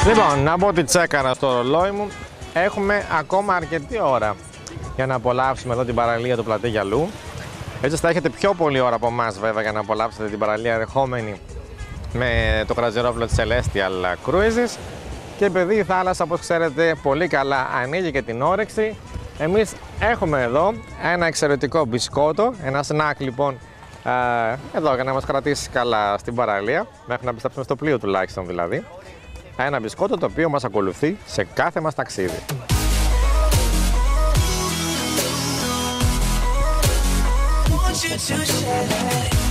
Λοιπόν, να πω ότι τσέκαρα στο ρολόι μου. Έχουμε ακόμα αρκετή ώρα για να απολαύσουμε εδώ την παραλία του Πλατή Γυαλού. Έτσι θα έχετε πιο πολλή ώρα από εμάς βέβαια για να απολαύσετε την παραλία ερχόμενη με το κρουαζιερόβλο της Celestial Cruises. Και επειδή η θάλασσα, όπως ξέρετε πολύ καλά, ανοίγει και την όρεξη, εμείς έχουμε εδώ ένα εξαιρετικό μπισκότο, ένα σνακ λοιπόν εδώ για να μας κρατήσει καλά στην παραλία, μέχρι να επιστρέψουμε στο πλοίο τουλάχιστον δηλαδή. Ένα μπισκότο το οποίο μας ακολουθεί σε κάθε μας ταξίδι. To share